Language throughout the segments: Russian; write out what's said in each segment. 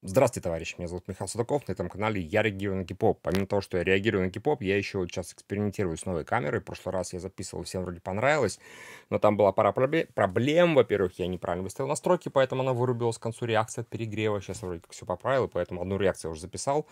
Здравствуйте, товарищи, меня зовут Михаил Судаков, на этом канале я реагирую на кей-поп. Помимо того, что я реагирую на кей-поп, я еще вот сейчас экспериментирую с новой камерой. В прошлый раз я записывал, всем вроде понравилось, но там была пара проблем. Во-первых, я неправильно выставил настройки, поэтому она вырубилась к концу реакции от перегрева. Сейчас вроде как все поправил, поэтому одну реакцию я уже записал,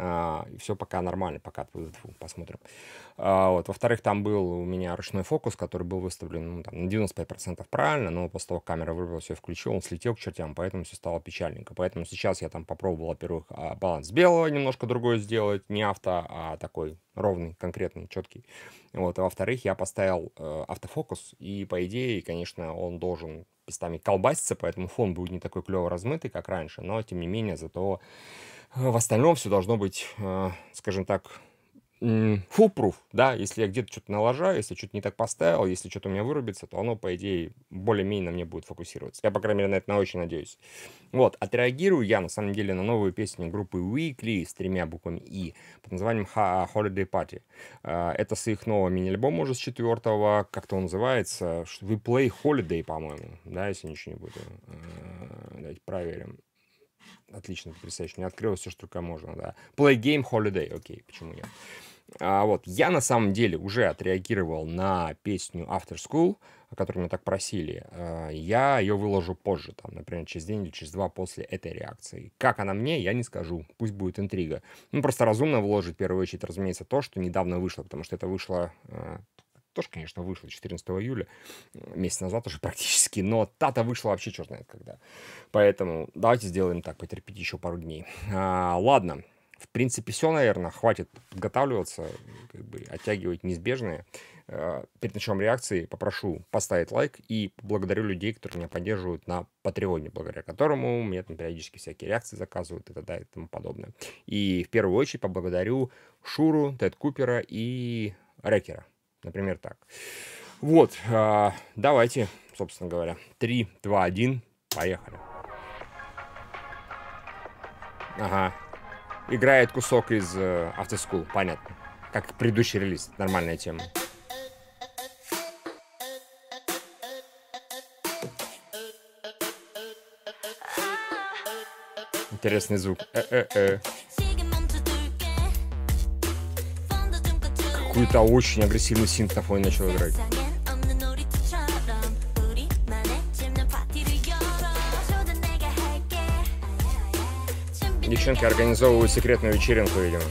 и все пока нормально, пока посмотрим. Вот. Во-вторых, там был у меня ручной фокус, который был выставлен ну, там, на 95% правильно, но после того, как камера вырубилась, я включил, он слетел к чертям, поэтому все стало печальненько. Поэтому сейчас я там попробовал, во-первых, баланс белого немножко другой сделать, не авто, а такой ровный, конкретный, четкий. Вот. А во-вторых, я поставил автофокус, и по идее, конечно, он должен местами колбаситься, поэтому фон будет не такой клево размытый, как раньше, но тем не менее, зато в остальном все должно быть, скажем так, foolproof, да, если я где-то что-то налажаю, если что-то не так поставил, если что-то у меня вырубится, то оно, по идее, более-менее на мне будет фокусироваться. Я, по крайней мере, на это очень надеюсь. Вот, отреагирую я, на самом деле, на новую песню группы Weekly с 3 буквами «И» под названием Holiday Party. Это с их нового мини-альбома уже с 4-го, как-то он называется, We Play Holiday, по-моему, да, если ничего не буду. Давайте проверим. Отлично, потрясающе. Не открылось все, что только можно, да. Play Game Holiday, окей, почему нет? Вот, я на самом деле уже отреагировал на песню After School, о которой меня так просили. Я ее выложу позже, там, например, через день или через два после этой реакции. Как она мне, я не скажу. Пусть будет интрига. Ну, просто разумно выложить, в первую очередь, разумеется, то, что недавно вышло, потому что это вышло... Тоже, конечно, вышло 14 июля, месяц назад уже практически, но дата вышла вообще черт знает когда. Поэтому давайте сделаем так, потерпите еще пару дней. Ладно, в принципе, все, наверное, хватит подготавливаться, как бы оттягивать неизбежное. Перед началом реакции попрошу поставить лайк и поблагодарю людей, которые меня поддерживают на Патреоне, благодаря которому мне там периодически всякие реакции заказывают и т.д. и тому подобное. И в первую очередь поблагодарю Шуру, Тед Купера и Рекера. Например, так. Вот, давайте, собственно говоря, 3, 2, 1, поехали. Ага. Играет кусок из After School, понятно. Как предыдущий релиз, нормальная тема. Интересный звук. Какой-то очень агрессивный синт на фоне начал играть. Девчонки организовывают секретную вечеринку, видимо.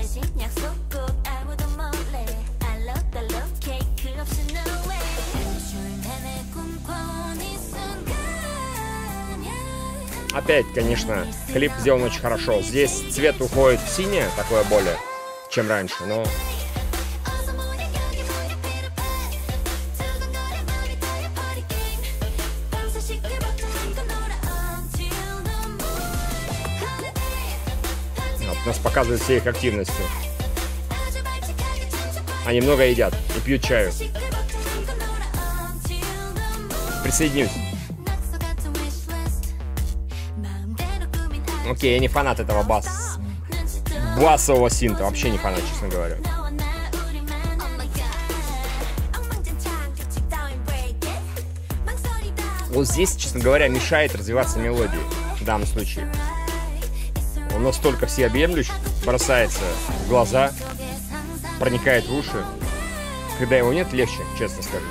Опять, конечно, клип сделан очень хорошо. Здесь цвет уходит в синее, такое более, чем раньше, но... Нас показывают все их активности. Они много едят и пьют чаю. Присоединюсь. Окей, я не фанат этого басового синта. Вообще не фанат, честно говоря. Вот здесь, честно говоря, мешает развиваться мелодии в данном случае. Он настолько всеобъемлющ, бросается в глаза, проникает в уши. Когда его нет, легче, честно скажу.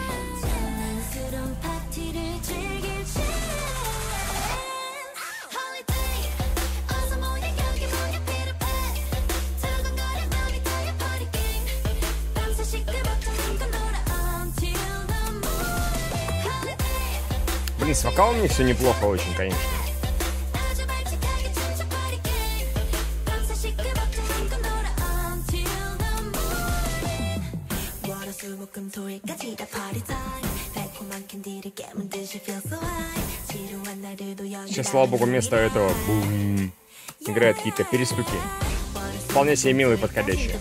Блин, с вокалом мне все неплохо очень, конечно. Сейчас, слава богу, вместо этого бум, играют какие-то перестуки. Вполне себе милые, подходящие.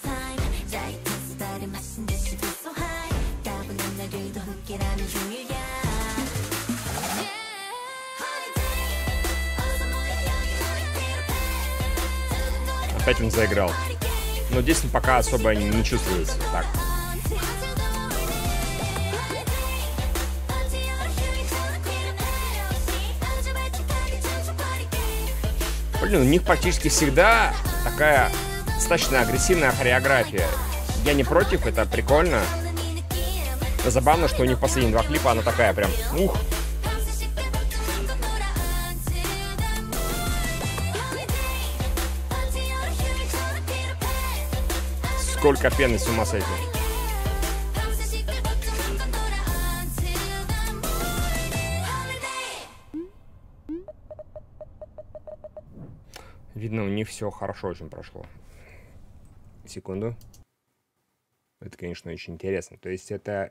Опять он заиграл. Но здесь пока особо не чувствуется. Так. Блин, у них практически всегда такая достаточно агрессивная хореография. Я не против, это прикольно. Но забавно, что у них последние два клипа, она такая прям, ух. Сколько пены, с ума сойти. Видно, у них все хорошо очень прошло. Секунду. Это, конечно, очень интересно. То есть это...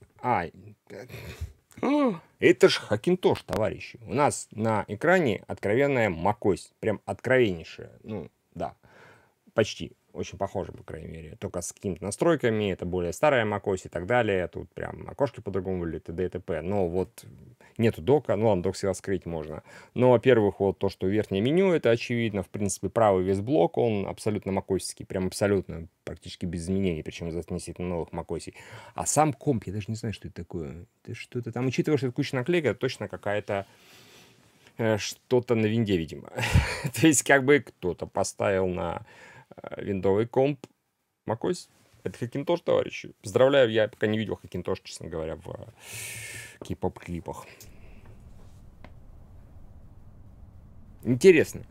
это ж Хакинтош, товарищи. У нас на экране откровенная macOS. Прям откровеннейшая. Ну, да. Почти. Очень похоже, по крайней мере. Только с какими-то настройками. Это более старая macOS и так далее. Тут прям окошки по-другому выглядят, т.д. и т.п. Но вот нету дока. Ну ладно, док всегда скрыть можно. Но, во-первых, вот то, что верхнее меню, это очевидно. В принципе, правый весь блок, он абсолютно macOS-ский. Прям абсолютно, практически без изменений. Причем относительно новых macOS. А сам комп, я даже не знаю, что это такое. Это что-то там, учитывая, что это куча наклеек, это точно какая-то... что-то на винде, видимо. То есть, как бы кто-то поставил на виндовый комп macOS. Это Хакинтош, товарищи. Поздравляю, я пока не видел Хакинтош, честно говоря, в кей-поп-клипах. Интересно.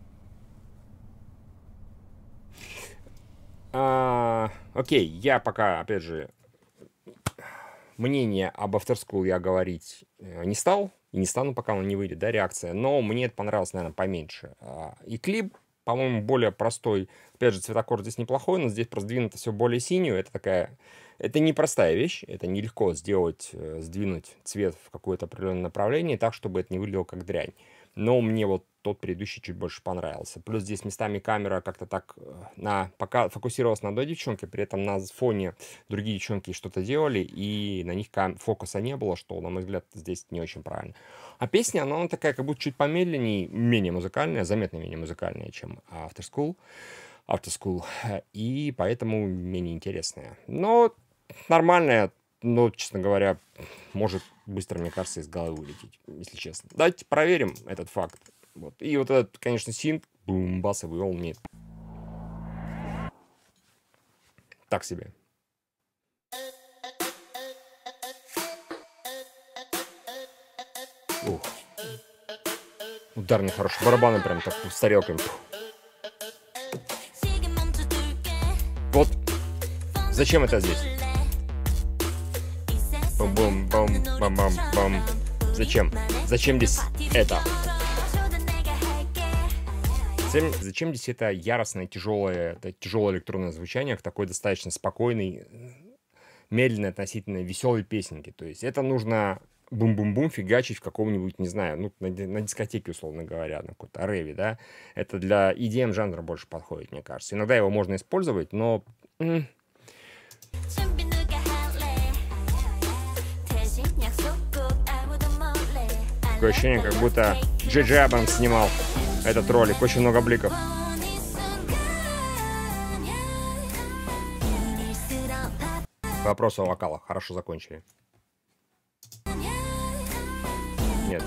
Окей, я пока, опять же, мнение об After School я говорить не стал. И не стану, пока он не выйдет, да, реакция. Но мне это понравилось, наверное, поменьше. И клип, по-моему, более простой. Опять же, цветокор здесь неплохой, но здесь продвинуто все более синюю. Это такая... Это непростая вещь. Это нелегко сделать, сдвинуть цвет в какое-то определенное направление так, чтобы это не выглядело как дрянь. Но мне вот тот предыдущий чуть больше понравился. Плюс здесь местами камера как-то так пока фокусировалась на одной девчонке, при этом на фоне другие девчонки что-то делали, и на них фокуса не было, что, на мой взгляд, здесь не очень правильно. А песня, она такая, как будто чуть помедленнее, менее музыкальная, заметно менее музыкальная, чем After School, и поэтому менее интересная. Но нормальная, но, честно говоря, может быстро, мне кажется, из головы вылететь, если честно. Давайте проверим этот факт. Вот. И вот этот, конечно, синт, бум, басовый, он мне так себе. Ух. Ударный хороший, барабаны прям так с тарелками. Вот зачем это здесь? Бум-бум-бум-бум-бум-бум. Зачем? Зачем здесь это? Зачем здесь это яростное, тяжелое электронное звучание в такой достаточно спокойной, медленной, относительно веселой песенке? То есть это нужно бум-бум-бум фигачить в каком-нибудь, не знаю, ну, на дискотеке, условно говоря, на какой-то рэве, да? Это для EDM жанра больше подходит, мне кажется. Иногда его можно использовать, но... Такое ощущение, как будто Джей Джей Абрамс снимал этот ролик. Очень много бликов. Вопрос о вокалах. Хорошо закончили. Нет.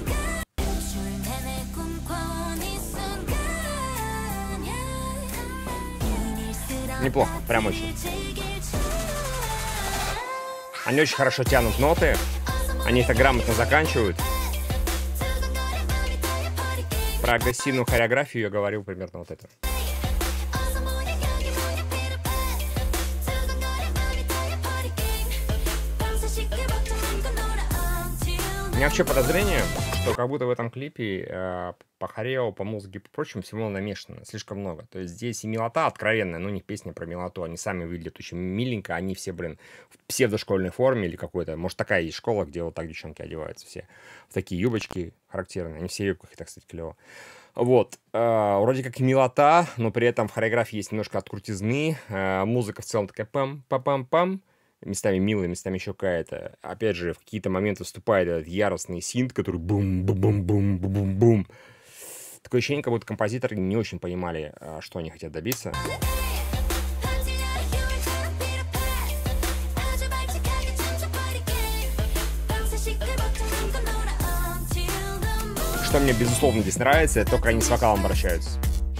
Неплохо, прям очень. Они очень хорошо тянут ноты. Они это грамотно заканчивают. Про агрессивную хореографию я говорил примерно вот это. У меня вообще подозрение, что как будто в этом клипе по хорео, по музыке, по прочему всего намешано. Слишком много. То есть здесь и милота откровенная, но не песня про милоту. Они сами выглядят очень миленько. Они все, блин, в псевдошкольной форме или какой-то. Может, такая есть школа, где вот так девчонки одеваются все. В такие юбочки характерные. Они все в юбках, это, кстати, клево. Вот. Вроде как и милота, но при этом в хореографии есть немножко от крутизны. Музыка в целом такая пам-пам-пам-пам. Местами милая, местами еще какая-то. Опять же, в какие-то моменты вступает этот яростный синт, который бум-бум-бум-бум-бум-бум. Такое ощущение, как будто композиторы не очень понимали, что они хотят добиться. Что что мне, безусловно, здесь нравится, это только они с вокалом обращаются.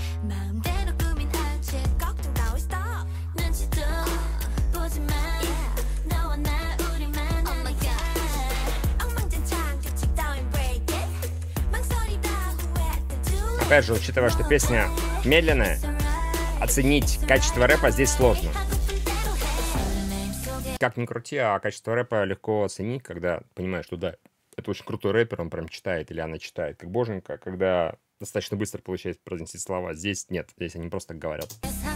Опять же, учитывая, что песня медленная, оценить качество рэпа здесь сложно. Как ни крути, а качество рэпа легко оценить, когда понимаешь, что да, это очень крутой рэпер, он прям читает или она читает, как боженька, когда достаточно быстро получается произнести слова. Здесь нет, здесь они просто так говорят.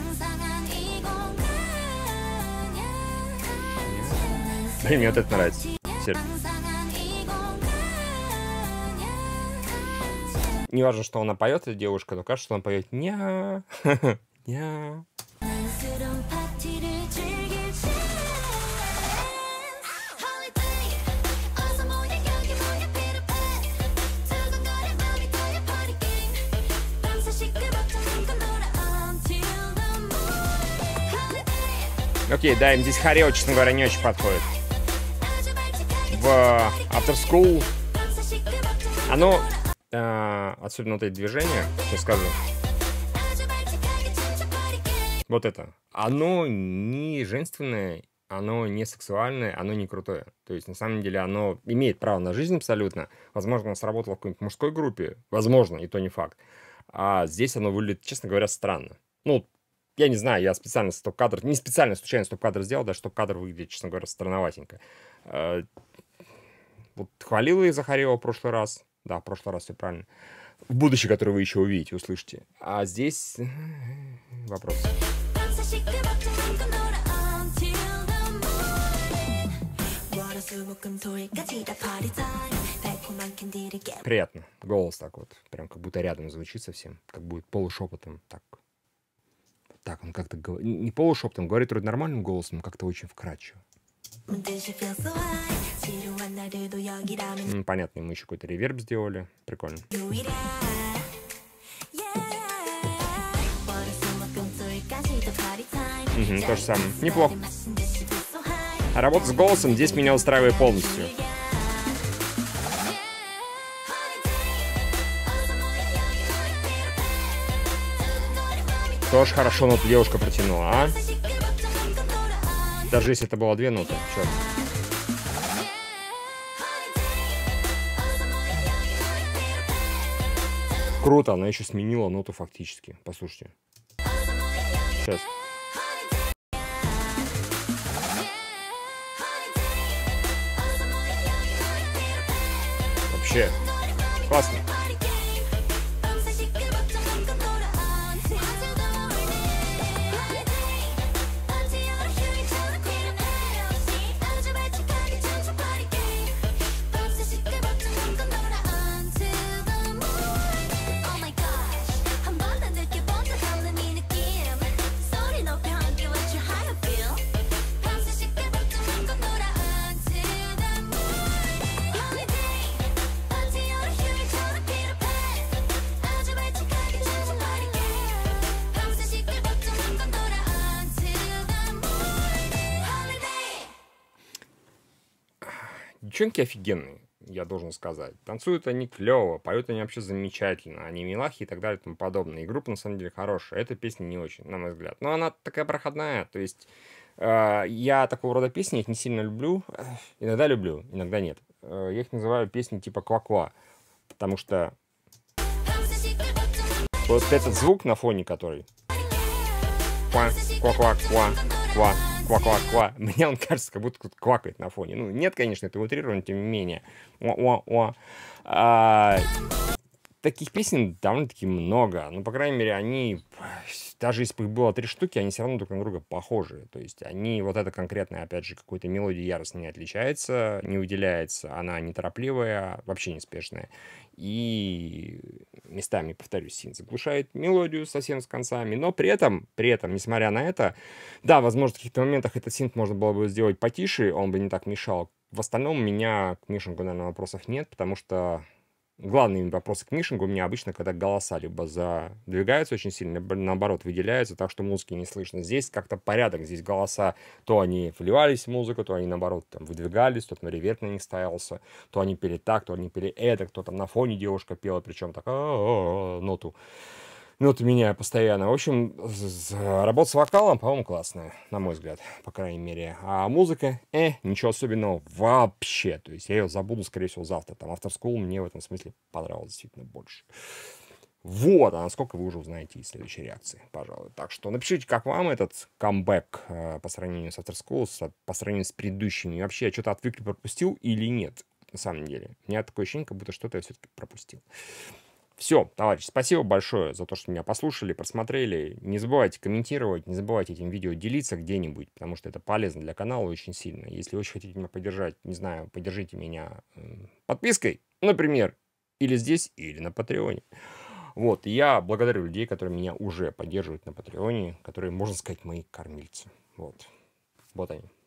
Блин, мне вот это нравится. Не важно, что она поет, эта девушка, но кажется, что она поет ня, ня. Окей, да, им здесь Харео, честно говоря, не очень подходит. В After School оно, особенно вот эти движения, сейчас скажу, вот это, оно не женственное, оно не сексуальное, оно не крутое. То есть, на самом деле, оно имеет право на жизнь абсолютно. Возможно, оно сработало в какой-нибудь мужской группе, возможно, и то не факт. А здесь оно выглядит, честно говоря, странно. Ну, я не знаю, я специально стоп-кадр, не специально, случайно стоп-кадр сделал, даже стоп-кадр выглядит, честно говоря, странноватенько. Вот хвалил их за Харео в прошлый раз. Да, в прошлый раз все правильно. В будущее, которое вы еще увидите, услышите. А здесь вопрос. Приятно. Голос так вот, прям как будто рядом звучит совсем. Как будет полушепотом. Так, он как-то не полушепотом, говорит вроде нормальным голосом, но как-то очень вкрадчиво. Понятно, мы еще какой-то реверб сделали. Прикольно. То же самое. Неплохо. А работа с голосом здесь меня устраивает полностью. Тоже хорошо ноту девушка протянула, а? Даже если это было 2 ноты. Черт. Круто, она еще сменила ноту фактически. Послушайте. Сейчас. Вообще. Классно. Девчонки офигенные, я должен сказать. Танцуют они клево, поют они вообще замечательно. Они милахи и так далее и тому подобное. И группа на самом деле хорошая. Эта песня не очень, на мой взгляд. Но она такая проходная. То есть я такого рода песни их не сильно люблю. Иногда люблю, иногда нет. Я их называю песни типа ква-ква. Потому что вот этот звук на фоне, который ква-ква-ква-ква. Ква-ква-ква. Мне он кажется, как будто кто-то квакает на фоне. Ну, нет, конечно, это утрировано, тем не менее. Таких песен довольно-таки много. Ну, по крайней мере, они, даже если бы их было 3 штуки, они все равно друг на друга похожи. То есть они, вот это конкретно, опять же, какой-то мелодии яростно не отличается, не выделяется. Она неторопливая, вообще неспешная. И местами, повторюсь, синт заглушает мелодию совсем с концами. Но при этом, несмотря на это, да, возможно, в каких-то моментах этот синт можно было бы сделать потише, он бы не так мешал. В остальном у меня к Мишеньку, наверное, вопросов нет, потому что главный вопрос к мишингу у меня обычно, когда голоса либо задвигаются очень сильно, либо наоборот выделяются, так что музыки не слышно. Здесь как-то порядок, здесь голоса, то они вливались в музыку, то они наоборот там выдвигались, то там реверб на них ставился, то они пели так, то они пели это, кто там на фоне девушка пела, причем так ноту. Ноты меняю постоянно. В общем, работа с вокалом, по-моему, классная, на мой взгляд, по крайней мере. А музыка, ничего особенного вообще. То есть я ее забуду, скорее всего, завтра. Там After School мне в этом смысле понравилось действительно больше. Вот, а насколько вы уже узнаете из следующей реакции, пожалуй. Так что напишите, как вам этот камбэк по сравнению с After School, по сравнению с предыдущими. И вообще, я что-то отвык, пропустил или нет, на самом деле. У меня такое ощущение, как будто что-то я все-таки пропустил. Все, товарищи, спасибо большое за то, что меня послушали, просмотрели. Не забывайте комментировать, не забывайте этим видео делиться где-нибудь, потому что это полезно для канала очень сильно. Если очень хотите меня поддержать, не знаю, поддержите меня подпиской, например, или здесь, или на Патреоне. Вот, и я благодарю людей, которые меня уже поддерживают на Патреоне, которые, можно сказать, мои кормильцы. Вот, вот они.